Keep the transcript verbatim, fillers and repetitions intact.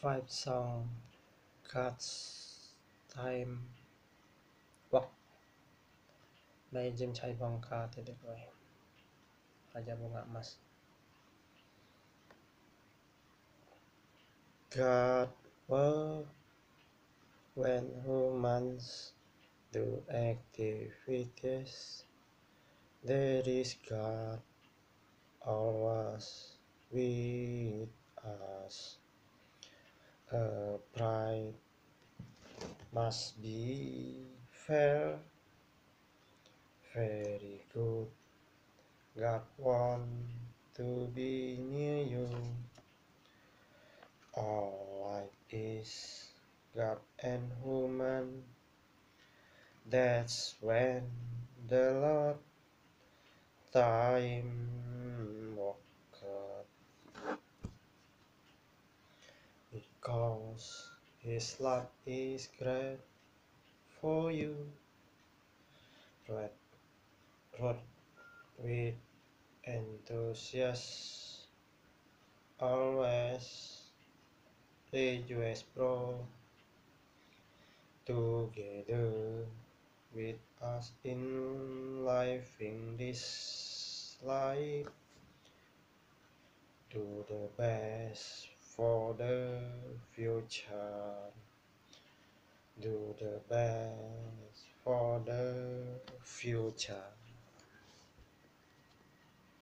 Five song God's Time Walk by Jim Chai Bongka titik boy Raja Bunga Emas. God work when humans do activities. There is God always with us. A bride must be fair, very good. God want to be near you. All life is God and human. That's when the Lord time walketh, because His love is great for you. Read, read with enthusiasm, always rejoice, bro, together with us in living this life. Do the best for the future. Do the best for the future.